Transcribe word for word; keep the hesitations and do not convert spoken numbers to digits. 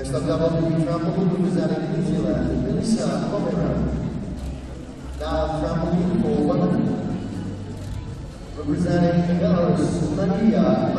Next up, double duty trampoline representing New Zealand, Elisa Pomera. Now trampoline for women, representing Belarus, Nadia